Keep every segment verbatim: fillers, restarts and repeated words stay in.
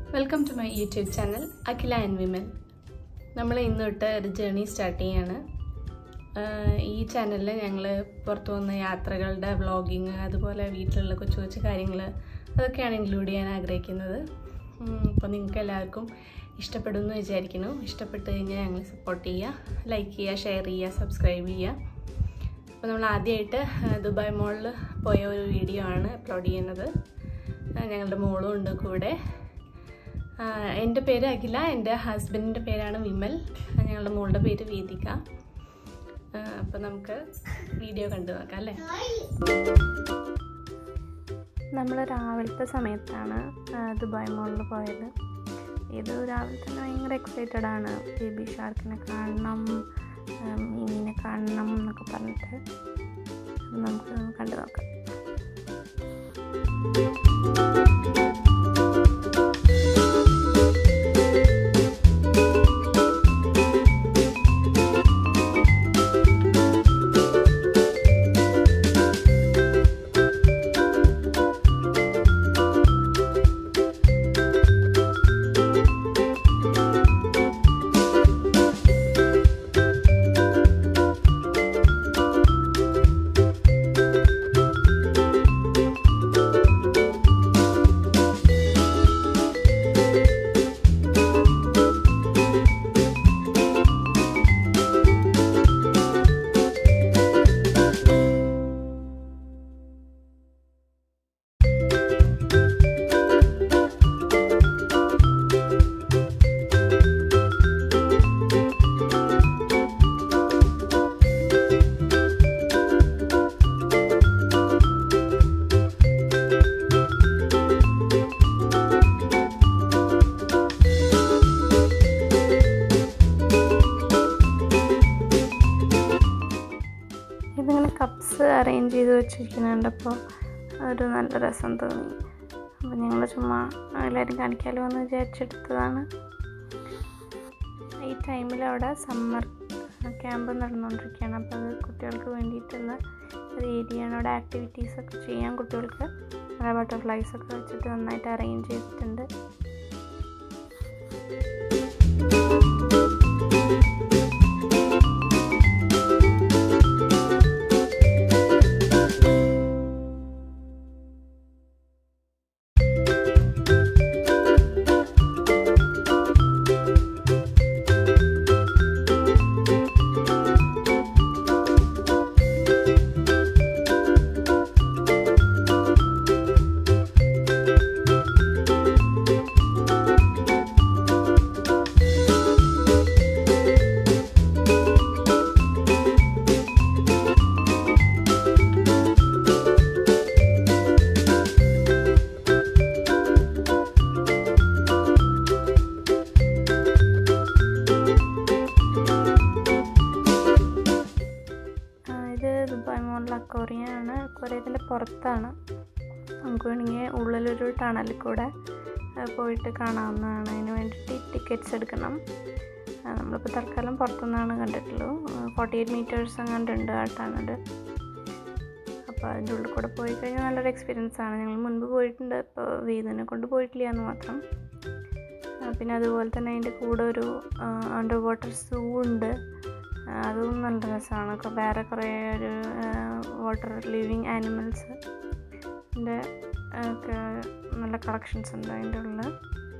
Welcome to my YouTube channel, Akhila and Vimal. നമ്മൾ ഇന്ന് തൊട്ട് ഒരു ജേർണി സ്റ്റാർട്ട് ചെയ്യാണ്. ഈ ചാനലിൽ ഞങ്ങൾ പുറത്തു പോകുന്ന യാത്രകളുടെ വ്ളോഗിങ് അതുപോലെ വീട്ടിലുള്ള കൊച്ചു കൊച്ചു കാര്യങ്ങൾ അതൊക്കെയാണ് ഇൻക്ലൂഡ് ചെയ്യാൻ ആഗ്രഹിക്കുന്നത്. അപ്പോൾ നിങ്ങൾക്ക് എല്ലാവർക്കും ഇഷ്ടപ്പെടുമെന്ന് വിചാരിക്കുന്നു. ഇഷ്ടപ്പെട്ട് കഴിഞ്ഞാൽ ഞങ്ങൾ സപ്പോർട്ട് ചെയ്യുക, ലൈക്ക് ചെയ്യുക, ഷെയർ ചെയ്യുക, സബ്സ്ക്രൈബ് ചെയ്യുക. അപ്പോൾ നമ്മൾ ആദ്യമായിട്ട് ദുബായ് മോളിൽ പോയ ഒരു വീഡിയോ ആണ് അപ്ലോഡ് ചെയ്യുന്നത്. ഞങ്ങളുടെ മോളും ഉണ്ട് കൂടെ. എൻ്റെ പേര് അഖില, എൻ്റെ ഹസ്ബൻഡിൻ്റെ പേരാണ് വിമൽ, ഞങ്ങളുടെ മോളുടെ പേര് വേദിക. അപ്പോൾ നമുക്ക് വീഡിയോ കണ്ടു നോക്കാം അല്ലേ. നമ്മൾ രാവിലത്തെ സമയത്താണ് ദുബായ് മോളിൽ പോയത്. ഇത് രാവിലെ തന്നെ ഭയങ്കര എക്സൈറ്റഡ് ആണ്. ബേബി ഷാർക്കിനെ കാണണം, മീനിനെ കാണണം എന്നൊക്കെ പറഞ്ഞിട്ട് നമുക്ക് കണ്ടു നോക്കാം. കപ്സ് അറേഞ്ച് ചെയ്ത് വെച്ചിരിക്കുന്നുണ്ടപ്പോൾ ഒരു നല്ല രസം തോന്നി. അപ്പോൾ ഞങ്ങൾ ചുമ്മാ എല്ലാവരും കാണിക്കാമല്ലോ എന്ന് വിചാരിച്ചെടുത്തതാണ്. ഈ ടൈമിൽ അവിടെ സമ്മർ ക്യാമ്പ് നടന്നുകൊണ്ടിരിക്കുകയാണ്. അപ്പോൾ അത് കുട്ടികൾക്ക് വേണ്ടിയിട്ടുള്ള ഒരു ഏരിയയാണ്. അവിടെ ആക്ടിവിറ്റീസൊക്കെ ചെയ്യാൻ കുട്ടികൾക്ക് അവിടെ ബട്ടർഫ്ലൈസൊക്കെ വെച്ചിട്ട് നന്നായിട്ട് അറേഞ്ച് ചെയ്തിട്ടുണ്ട്. അക്വേറിയമാണ്. അക്വേറിയത്തിൻ്റെ പുറത്താണ്. നമുക്ക് വേണമെങ്കിൽ ഉള്ളിലൊരു ടണലിൽ കൂടെ പോയിട്ട് കാണാവുന്നതാണ്. അതിന് വേണ്ടിയിട്ട് ടിക്കറ്റ്സ് എടുക്കണം. നമ്മളിപ്പോൾ തൽക്കാലം പുറത്തുനിന്നാണ് കണ്ടിട്ടുള്ളൂ. ഫോർട്ടി എയ്റ്റ് മീറ്റേഴ്സ് അങ്ങാണ്ടുണ്ട് ആ ടണൽ. അപ്പോൾ അതിൻ്റെ ഉള്ളിൽ കൂടെ പോയി കഴിഞ്ഞാൽ നല്ലൊരു എക്സ്പീരിയൻസ് ആണ്. ഞങ്ങൾ മുൻപ് പോയിട്ടുണ്ട്, ഇപ്പോൾ വേദിനെ കൊണ്ട് പോയിട്ടില്ല എന്ന് മാത്രം. പിന്നെ അതുപോലെ തന്നെ അതിൻ്റെ കൂടെ ഒരു അണ്ടർ വാട്ടർ സൂ ഉണ്ട്. അതും നല്ല രസമാണ്. വേറെ കുറേ ഒരു വാട്ടർ ലിവിങ് ആനിമൽസിൻ്റെ ഒക്കെ നല്ല കളക്ഷൻസ് ഉണ്ട് അതിൻ്റെ ഉള്ളിൽ.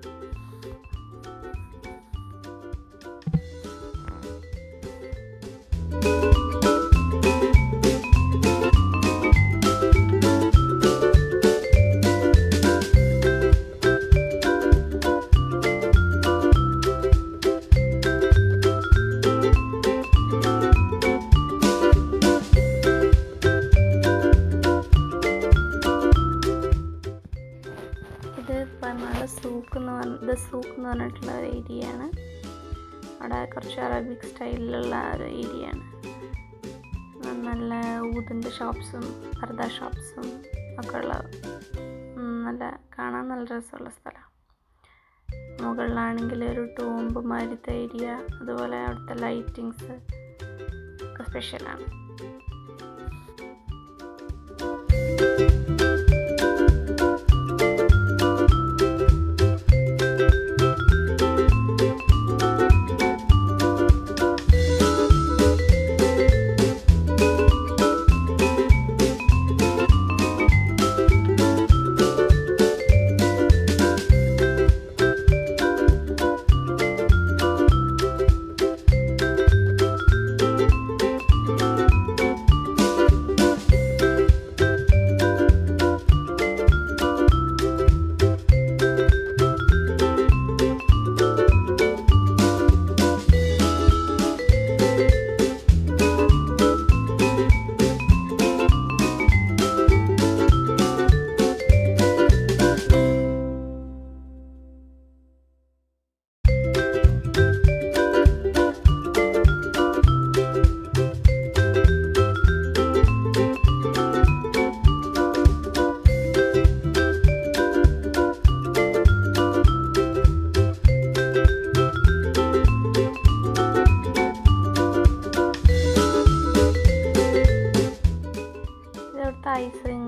സൂക്ക് എന്ന് പറഞ്ഞ സൂക്ക് എന്ന് പറഞ്ഞിട്ടുള്ള ഒരു ഏരിയയാണ്. അവിടെ കുറച്ച് അറബിക് സ്റ്റൈലിലുള്ള ഒരു ഏരിയയാണ്. നല്ല ഊതിൻ്റെ ഷോപ്സും പർദ ഷോപ്സും ഒക്കെ ഉള്ള നല്ല കാണാൻ നല്ല രസമുള്ള സ്ഥലമാണ്. മുകളിലാണെങ്കിൽ ഒരു ടോംബ് മാതിരത്തെ ഏരിയ, അതുപോലെ അവിടുത്തെ ലൈറ്റിങ്സ് ഒക്കെ സ്പെഷ്യലാണ്.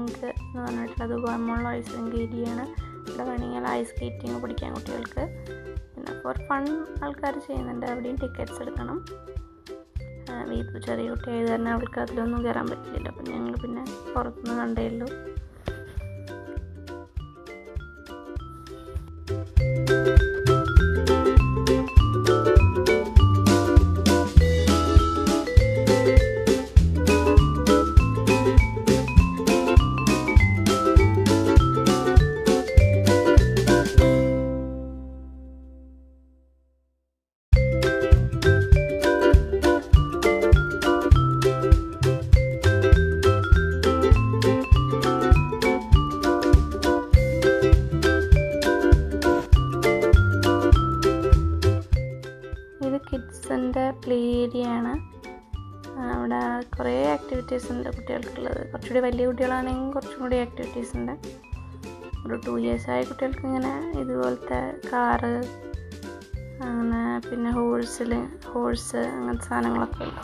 റിങ്ക് എന്ന് പറഞ്ഞിട്ടുള്ളത് വർമോൾ ഐസ് റിങ്ക് ഏരിയയാണ്. ഇവിടെ വേണമെങ്കിൽ ഐസ് സ്കേറ്റിംഗ് പഠിക്കാൻ കുട്ടികൾക്ക്. പിന്നെ ഫോർ ഫൺ ആൾക്കാർ ചെയ്യുന്നുണ്ട്, അവിടെയും ടിക്കറ്റ്സ് എടുക്കണം. വീട്ടിൽ ചെറിയ കുട്ടിയായത് കാരണം അവൾക്ക് അതിലൊന്നും കയറാൻ പറ്റില്ല. അപ്പം ഞങ്ങൾ പിന്നെ പുറത്തുനിന്ന് കണ്ടേ ഉള്ളൂ. കിഡ്സിൻ്റെ പ്ലേ ഏരിയ ആണ്. അവിടെ കുറേ ആക്ടിവിറ്റീസ് ഉണ്ട് കുട്ടികൾക്കുള്ളത്. കുറച്ചുകൂടി വലിയ കുട്ടികളാണെങ്കിൽ കുറച്ചും കൂടി ആക്ടിവിറ്റീസ് ഉണ്ട്. ഒരു ടു ഇയേഴ്സായ കുട്ടികൾക്ക് ഇങ്ങനെ ഇതുപോലത്തെ കാറ്, അങ്ങനെ പിന്നെ ഹോഴ്സിൽ ഹോഴ്സ് അങ്ങനത്തെ സാധനങ്ങളൊക്കെ ഉണ്ട്.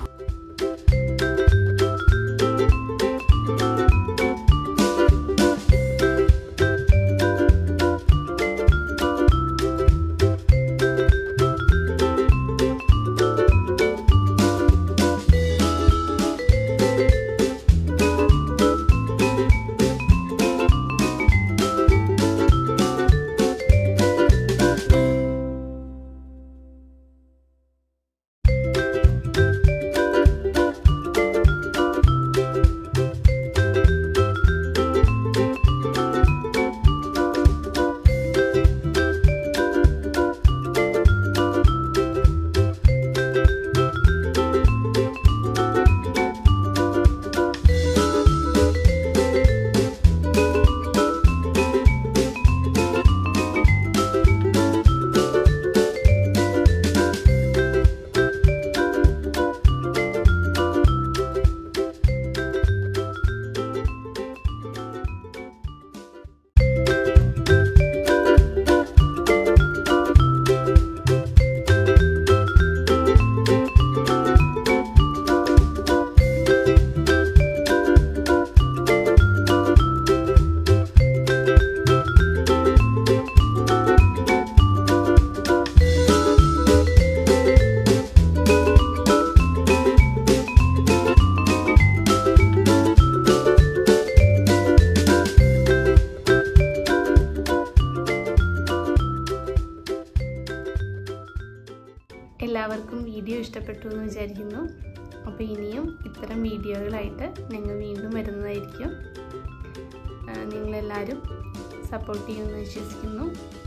എല്ലാവർക്കും വീഡിയോ ഇഷ്ടപ്പെട്ടു എന്ന് വിചാരിക്കുന്നു. അപ്പോൾ ഇനിയും ഇത്തരം വീഡിയോകളായിട്ട് ഞങ്ങൾ വീണ്ടും വരുന്നതായിരിക്കും. നിങ്ങളെല്ലാവരും സപ്പോർട്ട് ചെയ്യുമെന്ന് വിശ്വസിക്കുന്നു.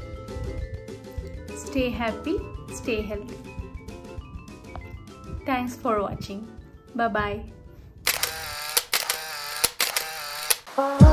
Stay happy, stay healthy. Thanks for watching. Bye by.